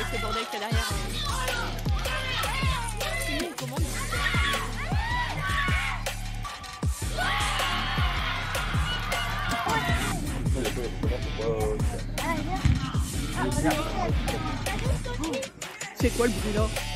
ce bordel qu'il y a derrière. C'est une commande. C'est quoi le bruit là?